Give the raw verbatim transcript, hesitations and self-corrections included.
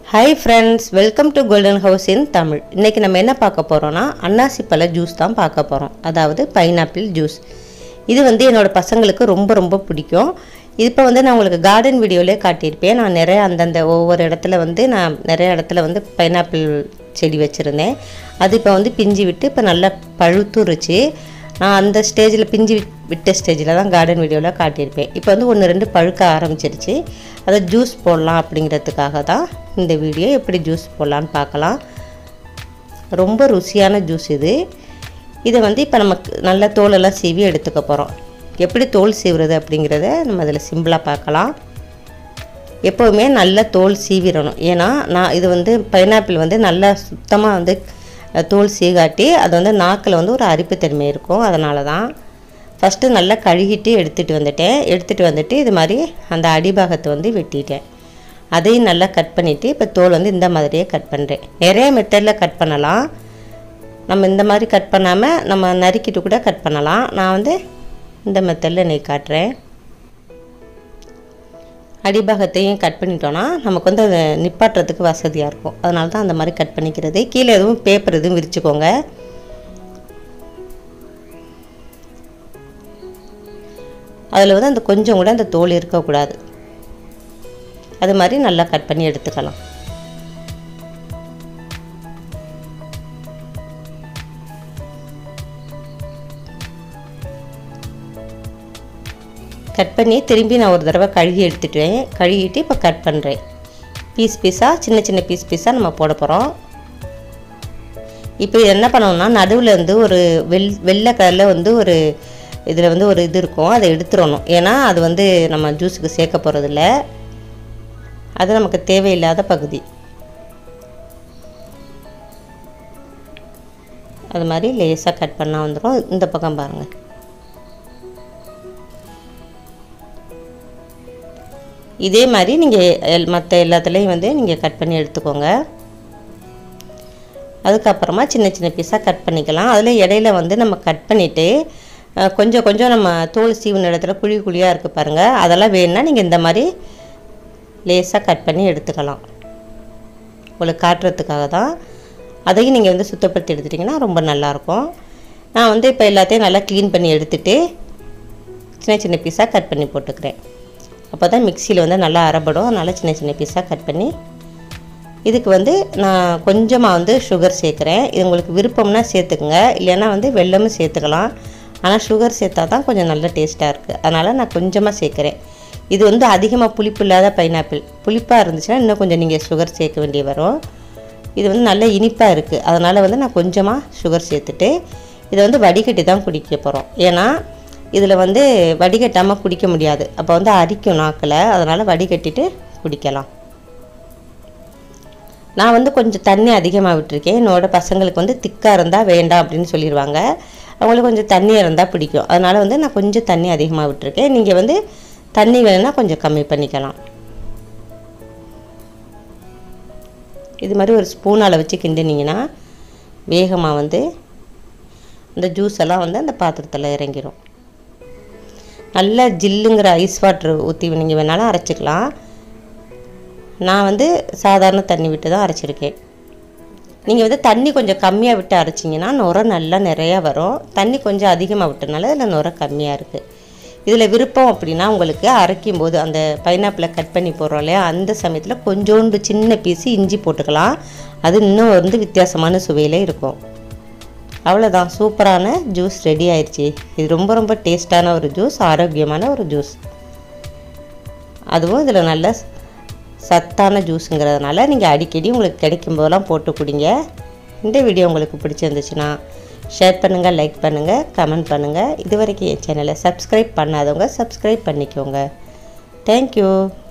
Hi friends, welcome to Golden House in Tamil. இன்னைக்கு நம்ம என்ன பார்க்க போறோம்னா அன்னாசி பழ ஜூஸ் தான் பார்க்க போறோம். அதாவது பைனாப்பிள் ஜூஸ். இது வந்து என்னோட பசங்களுக்கு ரொம்ப ரொம்ப பிடிக்கும். இப்போ வந்து நான் உங்களுக்கு கார்டன் வீடியோலயே காட்டியிருப்பேன். நான் நிறைய அந்தந்த ஒவ்வொரு இடத்துல வந்து நான் நிறைய இடத்துல வந்து பைனாப்பிள் செடி வச்சிருந்தேன். அது இப்போ வந்து பிஞ்சு விட்டு இப்போ நல்லா பழுத்துருச்சு. நான் அந்த ஸ்டேஜில் பிஞ்சு விட்ட ஸ்டேஜில் தான் கார்டன் வீடியோவில் காட்டியிருப்பேன். இப்போ வந்து ஒன்று ரெண்டு பழுக்க ஆரம்பிச்சிருச்சு. அதை ஜூஸ் போடலாம் அப்படிங்கிறதுக்காக தான் இந்த வீடியோ. எப்படி ஜூஸ் போடலான்னு பார்க்கலாம். ரொம்ப ருசியான ஜூஸ் இது. இதை வந்து இப்போ நமக்கு நல்ல தோலெல்லாம் சீவி எடுத்துக்க போகிறோம். எப்படி தோல் சீவுறது அப்படிங்கிறத நம்ம அதில் சிம்பிளாக பார்க்கலாம். எப்போவுமே நல்ல தோல் சீவிடணும். ஏன்னா நான் இது வந்து பைனாப்பிள் வந்து நல்லா சுத்தமாக வந்து தோல் சீகாட்டி அது வந்து நாக்கில் வந்து ஒரு அரிப்புத்தன்மை இருக்கும். அதனால தான் ஃபஸ்ட்டு நல்லா கழுகிட்டு எடுத்துகிட்டு வந்துட்டேன். எடுத்துகிட்டு வந்துட்டு இது மாதிரி அந்த அடிபாகத்தை வந்து வெட்டிட்டேன். அதையும் நல்லா கட் பண்ணிவிட்டு இப்போ தோல் வந்து இந்த மாதிரியே கட் பண்ணுறேன். நிறைய மெத்தடில் கட் பண்ணலாம். நம்ம இந்த மாதிரி கட் பண்ணாமல் நம்ம நறுக்கிட்டு கூட கட் பண்ணலாம். நான் வந்து இந்த மெத்தடில் இன்றைக்கி காட்டுறேன். அடிபாகத்தையும் கட் பண்ணிட்டோன்னா நமக்கு வந்து அதை நிப்பாட்டுறதுக்கு வசதியாக இருக்கும். அதனால தான் அந்த மாதிரி கட் பண்ணிக்கிறது. கீழே எதுவும் பேப்பர் எதுவும் விரிச்சுக்கோங்க. அதில் வந்து அந்த கொஞ்சம் கூட அந்த தோல் இருக்கக்கூடாது. அது மாதிரி நல்லா கட் பண்ணி எடுத்துக்கலாம். கட் பண்ணி திரும்பி நான் ஒரு தடவை கழுகி எடுத்துட்டேன். கழுகிட்டு இப்போ கட் பண்ணுறேன். பீஸ் பீஸாக சின்ன சின்ன பீஸ் பீஸாக நம்ம போட போகிறோம். இப்போ என்ன பண்ணணும்னா நடுவில் வந்து ஒரு வெள் வெள்ளை கலரில் வந்து ஒரு இதில் வந்து ஒரு இது இருக்கும். அதை எடுத்துடணும். ஏன்னா அது வந்து நம்ம ஜூஸுக்கு சேர்க்க போகிறதில்ல. அது நமக்கு தேவையில்லாத பகுதி. அது மாதிரி லேசாக கட் பண்ணால் வந்துடும். இந்த பக்கம் பாருங்கள். இதே மாதிரி நீங்கள் மற்ற எல்லாத்துலேயும் வந்து நீங்கள் கட் பண்ணி எடுத்துக்கோங்க. அதுக்கப்புறமா சின்ன சின்ன பீஸாக கட் பண்ணிக்கலாம். அதில் இடையில வந்து நம்ம கட் பண்ணிவிட்டு கொஞ்சம் கொஞ்சம் நம்ம தோல் சீவுன இடத்துல குழி குழியாக இருக்குது பாருங்கள். அதெல்லாம் வேணும்னா நீங்கள் இந்த மாதிரி லேசாக கட் பண்ணி எடுத்துக்கலாம். உங்களுக்கு காட்டுறதுக்காக தான். அதையும் நீங்கள் வந்து சுத்தப்படுத்தி எடுத்துட்டிங்கன்னா ரொம்ப நல்லாயிருக்கும். நான் வந்து இப்போ எல்லாத்தையும் நல்லா க்ளீன் பண்ணி எடுத்துகிட்டு சின்ன சின்ன பீஸாக கட் பண்ணி போட்டுக்கிறேன். அப்போ தான் மிக்சியில் வந்து நல்லா அரைப்படும். அதனால் சின்ன சின்ன பீஸாக கட் பண்ணி இதுக்கு வந்து நான் கொஞ்சமாக வந்து சுகர் சேர்க்குறேன். இது உங்களுக்கு விருப்பம்னா சேர்த்துக்குங்க. இல்லைன்னா வந்து வெல்லமும் சேர்த்துக்கலாம். ஆனால் சுகர் சேர்த்தா தான் கொஞ்சம் நல்ல டேஸ்ட்டாக இருக்குது. அதனால் நான் கொஞ்சமாக சேர்க்குறேன். இது வந்து அதிகமாக புளிப்பு இல்லாத பைனாப்பிள். புளிப்பாக இருந்துச்சுன்னா இன்னும் கொஞ்சம் நீங்கள் சுகர் சேர்க்க வேண்டிய வரும். இது வந்து நல்ல இனிப்பாக இருக்குது. அதனால் வந்து நான் கொஞ்சமாக சுகர் சேர்த்துட்டு இதை வந்து வடிகட்டி தான் குடிக்க போகிறோம். ஏன்னா இதில் வந்து வடிகட்டாமல் குடிக்க முடியாது. அப்போ வந்து அரிக்கும் நாக்கில். அதனால் வடிகட்டிட்டு குடிக்கலாம். நான் வந்து கொஞ்சம் தண்ணி அதிகமாக விட்டுருக்கேன். என்னோடய பசங்களுக்கு வந்து திக்காக இருந்தால் வேண்டாம் அப்படின்னு சொல்லிடுவாங்க. அவங்களுக்கு கொஞ்சம் தண்ணி இருந்தால் பிடிக்கும். அதனால் வந்து நான் கொஞ்சம் தண்ணி அதிகமாக விட்டுருக்கேன். நீங்கள் வந்து தண்ணி வேணும்னா கொஞ்சம் கம்மி பண்ணிக்கலாம். இது மாதிரி ஒரு ஸ்பூனால் வச்சு கிண்டினீங்கன்னா வேகமாக வந்து இந்த ஜூஸ் எல்லாம் வந்து அந்த பாத்திரத்தில் இறங்கிடும். நல்லா ஜில்லுங்கிற ஐஸ் வாட்ரு ஊற்றி நீங்கள் வேணாலும் அரைச்சிக்கலாம். நான் வந்து சாதாரண தண்ணி விட்டு தான் அரைச்சிருக்கேன். நீங்கள் வந்து தண்ணி கொஞ்சம் கம்மியாக விட்டு அரைச்சிங்கன்னா நுரை நல்லா நிறையா வரும். தண்ணி கொஞ்சம் அதிகமாக விட்டனால இதில் நுரை கம்மியாக இருக்குது. இதில் விருப்பம் அப்படின்னா உங்களுக்கு அரைக்கும் போது அந்த பைனாப்பிளை கட் பண்ணி போடுறோம் இல்லையா, அந்த சமயத்தில் கொஞ்சோண்டு சின்ன பீஸு இஞ்சி போட்டுக்கலாம். அது இன்னும் வந்து வித்தியாசமான சுவையில் இருக்கும். அவ்வளோதான், சூப்பரான ஜூஸ் ரெடி ஆயிடுச்சு. இது ரொம்ப ரொம்ப டேஸ்டான ஒரு ஜூஸ், ஆரோக்கியமான ஒரு ஜூஸ். அதுவும் இதில் நல்ல சத்தான ஜூஸுங்கிறதுனால நீங்கள் அடிக்கடி உங்களுக்கு கிடைக்கும் போதெல்லாம் போட்டு குடிங்க. இந்த வீடியோ உங்களுக்கு பிடிச்சிருந்துச்சுன்னா ஷேர் பண்ணுங்கள், லைக் பண்ணுங்கள், கமெண்ட் பண்ணுங்கள். இது வரைக்கும் என் சேனலை சப்ஸ்கிரைப் பண்ணாதவங்க சப்ஸ்கிரைப் பண்ணிக்கோங்க. தேங்க்யூ.